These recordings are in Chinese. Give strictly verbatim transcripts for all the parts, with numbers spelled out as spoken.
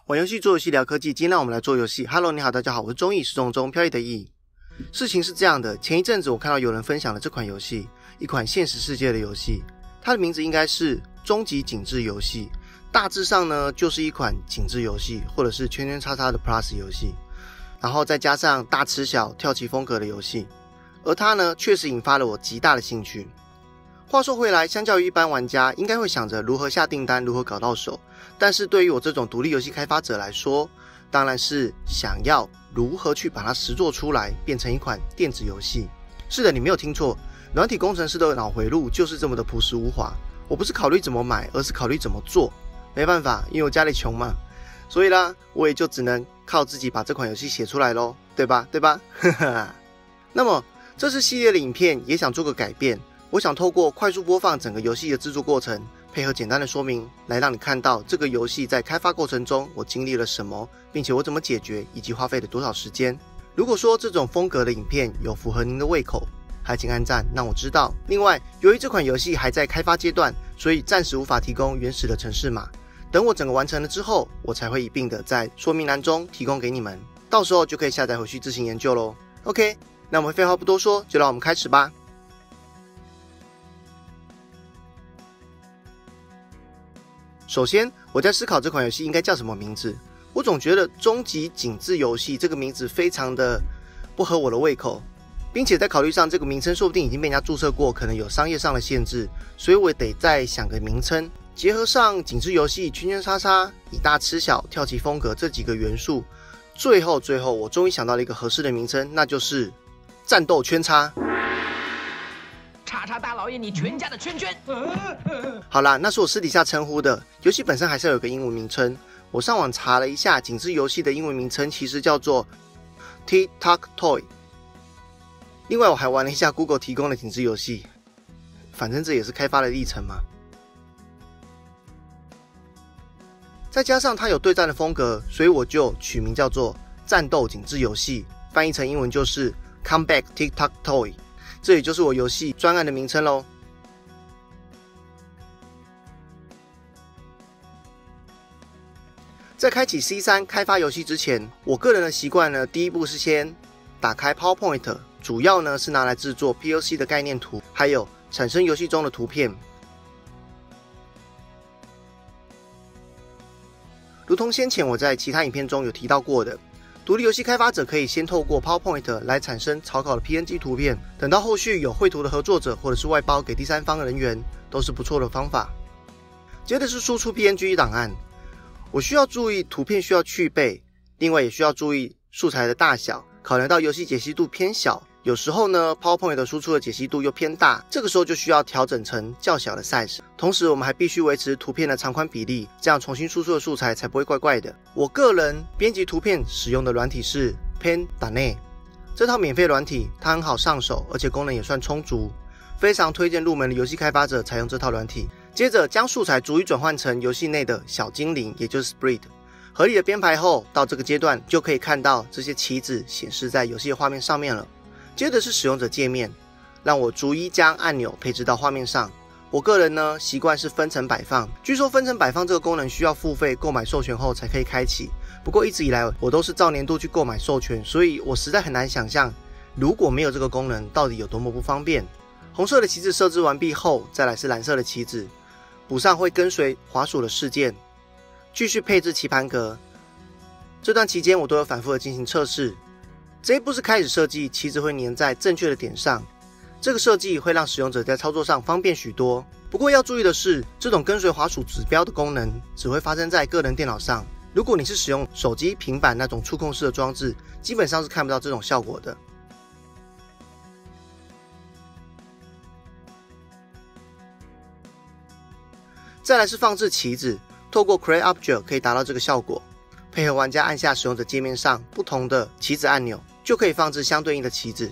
玩游戏做游戏聊科技，今天让我们来做游戏。Hello， 你好，大家好，我是中意，是中中飘逸的逸。事情是这样的，前一阵子我看到有人分享了这款游戏，一款现实世界的游戏，它的名字应该是终极景致游戏。大致上呢，就是一款景致游戏，或者是圈圈叉叉的 Plus 游戏，然后再加上大吃小跳棋风格的游戏。而它呢，确实引发了我极大的兴趣。话说回来，相较于一般玩家，应该会想着如何下订单，如何搞到手。但是对于我这种独立游戏开发者来说，当然是想要如何去把它实作出来，变成一款电子游戏。是的，你没有听错，软体工程师的脑回路就是这么的朴实无华。我不是考虑怎么买，而是考虑怎么做。没办法，因为我家里穷嘛，所以啦，我也就只能靠自己把这款游戏写出来咯，对吧？对吧？那么这次系列的影片也想做个改变。我想透过快速播放整个游戏的制作过程，配合简单的说明，来让你看到这个游戏在开发过程中我经历了什么，并且我怎么解决，以及花费了多少时间。如果说这种风格的影片有符合您的胃口，还请按赞让我知道。另外，由于这款游戏还在开发阶段，所以暂时无法提供原始的程式码。等我整个完成了之后，我才会一并的在说明栏中提供给你们，到时候就可以下载回去自行研究咯。 OK， 那我们废话不多说，就让我们开始吧。首先，我在思考这款游戏应该叫什么名字。我总觉得终极景致游戏这个名字非常的不合我的胃口，并且在考虑上这个名称说不定已经被人家注册过，可能有商业上的限制，所以我得再想个名称，结合上景致游戏、圈圈叉叉、以大吃小、跳棋风格这几个元素，最后最后我终于想到了一个合适的名称，那就是战斗圈叉。 叉叉大老爷，你全家的圈圈。 好啦，那是我私底下称呼的，游戏本身还是要有个英文名称。我上网查了一下，景致游戏的英文名称其实叫做 Tic-Tac-Toe。另外我还玩了一下 Google 提供的景致游戏，反正这也是开发的历程嘛。再加上它有对战的风格，所以我就取名叫做战斗景致游戏，翻译成英文就是 Combat Tic-Tac-Toe。这也就是我游戏专案的名称咯。在开启 C 三 开发游戏之前，我个人的习惯呢，第一步是先打开 PowerPoint， 主要呢是拿来制作 P L C 的概念图，还有产生游戏中的图片。如同先前我在其他影片中有提到过的，独立游戏开发者可以先透过 PowerPoint 来产生草稿的 P N G 图片，等到后续有绘图的合作者或者是外包给第三方的人员，都是不错的方法。接着是输出 P N G 档案，我需要注意图片需要去背，另外也需要注意素材的大小，考量到游戏解析度偏小，有时候呢 PowerPoint 输出的解析度又偏大，这个时候就需要调整成较小的 size。 同时我们还必须维持图片的长宽比例，这样重新输出的素材才不会怪怪的。我个人编辑图片使用的软体是 Pen.net， 这套免费软体它很好上手，而且功能也算充足，非常推荐入门的游戏开发者采用这套软体。接着将素材逐一转换成游戏内的小精灵，也就是 Sprite， 合理的编排后，到这个阶段就可以看到这些棋子显示在游戏的画面上面了。接着是使用者界面，让我逐一将按钮配置到画面上。我个人呢习惯是分层摆放，据说分层摆放这个功能需要付费购买授权后才可以开启，不过一直以来我都是照年度去购买授权，所以我实在很难想象如果没有这个功能到底有多么不方便。红色的棋子设置完毕后，再来是蓝色的棋子，补上会跟随滑鼠的事件，继续配置棋盘格。这段期间我都有反复的进行测试。这一步是开始设计，棋子会粘在正确的点上，这个设计会让使用者在操作上方便许多。不过要注意的是，这种跟随滑鼠指标的功能只会发生在个人电脑上，如果你是使用手机、平板那种触控式的装置，基本上是看不到这种效果的。再来是放置棋子，透过 Create Object 可以达到这个效果，配合玩家按下使用者界面上不同的棋子按钮，就可以放置相对应的棋子。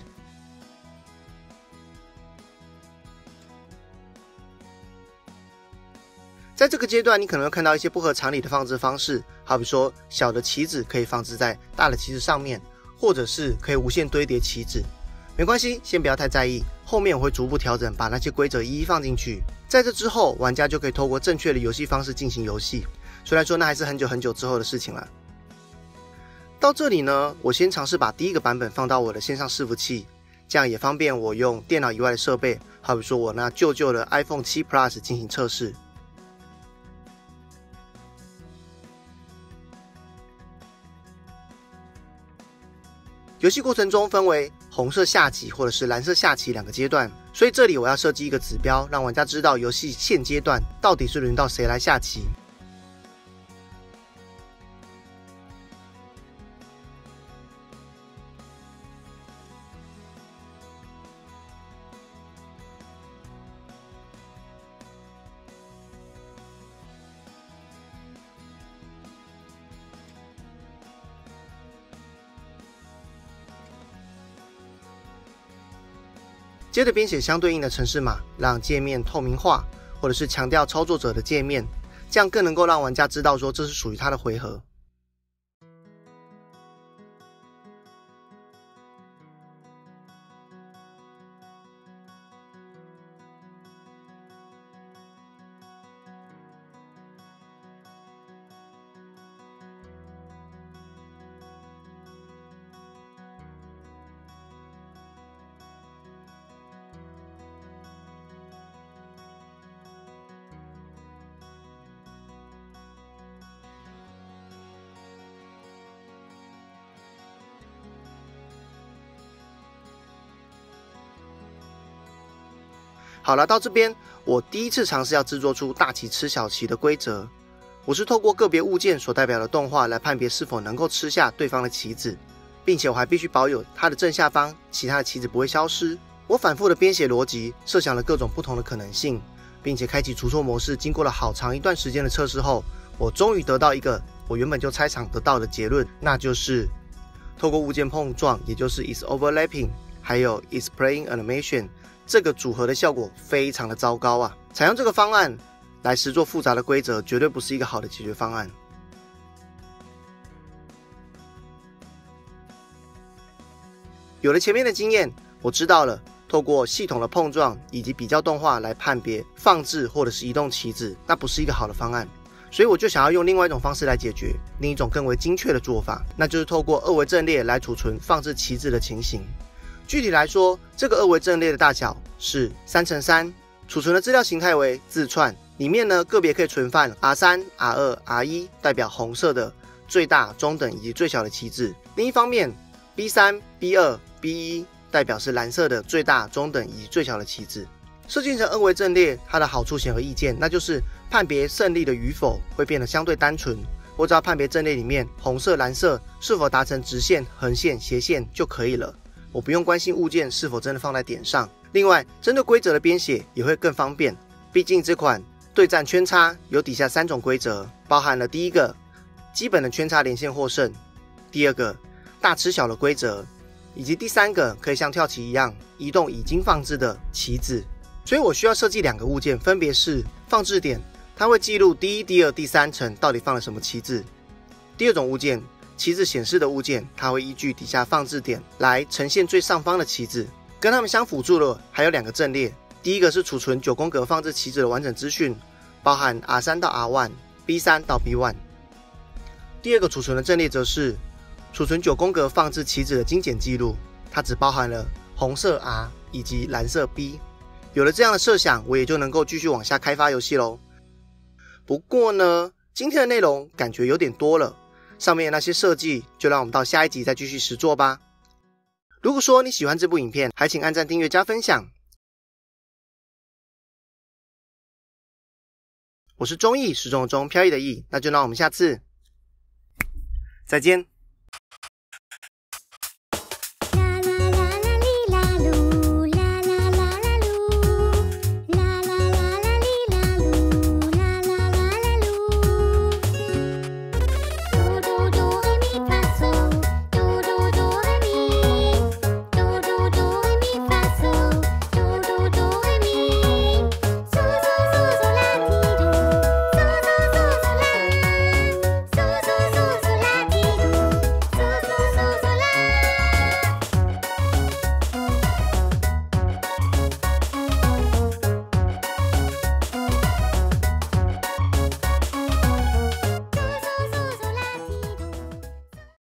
在这个阶段，你可能会看到一些不合常理的放置方式，好比说小的棋子可以放置在大的棋子上面，或者是可以无限堆叠棋子。没关系，先不要太在意，后面我会逐步调整，把那些规则一一放进去。在这之后，玩家就可以透过正确的游戏方式进行游戏。 虽然说那还是很久很久之后的事情了。到这里呢，我先尝试把第一个版本放到我的线上伺服器，这样也方便我用电脑以外的设备，好比说我那旧旧的 iPhone 七 Plus 进行测试。游戏过程中分为红色下棋或者是蓝色下棋两个阶段，所以这里我要设计一个指标，让玩家知道游戏现阶段到底是轮到谁来下棋。接着编写相对应的程式码，让界面透明化，或者是强调操作者的界面，这样更能够让玩家知道说这是属于他的回合。好了，到这边我第一次尝试要制作出大棋吃小棋的规则。我是透过个别物件所代表的动画来判别是否能够吃下对方的棋子，并且我还必须保有它的正下方，其他的棋子不会消失。我反复的编写逻辑，设想了各种不同的可能性，并且开启除错模式。经过了好长一段时间的测试后，我终于得到一个我原本就猜想得到的结论，那就是透过物件碰撞，也就是 is overlapping， 还有 is playing animation。这个组合的效果非常的糟糕啊！采用这个方案来实作复杂的规则，绝对不是一个好的解决方案。有了前面的经验，我知道了透过系统的碰撞以及比较动画来判别放置或者是移动棋子，那不是一个好的方案。所以我就想要用另外一种方式来解决，另一种更为精确的做法，那就是透过二维阵列来储存放置棋子的情形。具体来说，这个二维阵列的大小是三乘三，储存的资料形态为字串，里面呢个别可以存放 R 三、R 二、R 一，代表红色的最大、中等以及最小的棋子。另一方面 B 三、B 二、B 一 代表是蓝色的最大、中等以及最小的棋子。设计成二维阵列，它的好处显而易见，那就是判别胜利的与否会变得相对单纯。我只要判别阵列里面红色、蓝色是否达成直线、横线、斜线就可以了。我不用关心物件是否真的放在点上。另外，针对规则的编写也会更方便，毕竟这款对战圈叉有底下三种规则，包含了第一个基本的圈叉连线获胜，第二个大吃小的规则，以及第三个可以像跳棋一样移动已经放置的棋子。所以我需要设计两个物件，分别是放置点，它会记录第一、第二、第三层到底放了什么棋子；第二种物件，棋子显示的物件，它会依据底下放置点来呈现最上方的棋子。跟它们相辅助的还有两个阵列，第一个是储存九宫格放置棋子的完整资讯，包含 R 三 到 R 一、B 三 到 B 一。第二个储存的阵列则是储存九宫格放置棋子的精简记录，它只包含了红色 R 以及蓝色 B。有了这样的设想，我也就能够继续往下开发游戏咯。不过呢，今天的内容感觉有点多了，上面的那些设计就让我们到下一集再继续实作吧。如果说你喜欢这部影片，还请按赞、订阅、加分享。我是中意，时钟的钟，飘逸的逸，那就让我们下次再见。